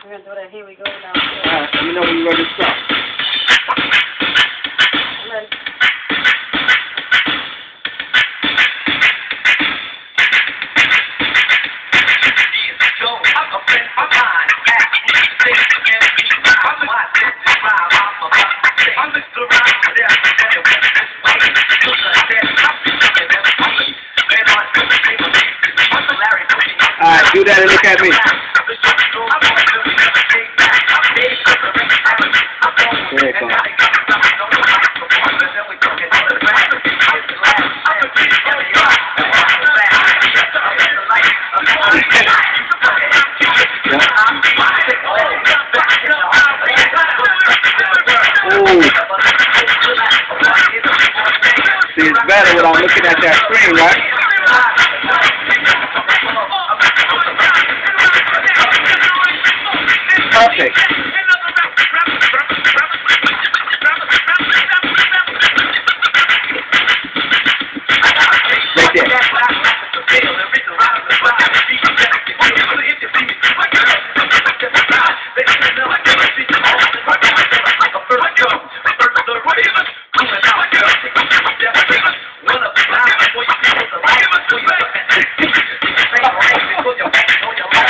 We're going to do that. Here we go now. Alright, let me know when you're ready to start. I'm ready. Alright, do that and look at me. There it goes. Ooh. See, it's better when I'm looking at that screen, right? Perfect. Right there.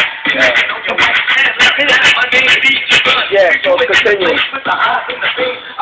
Yeah, so continue.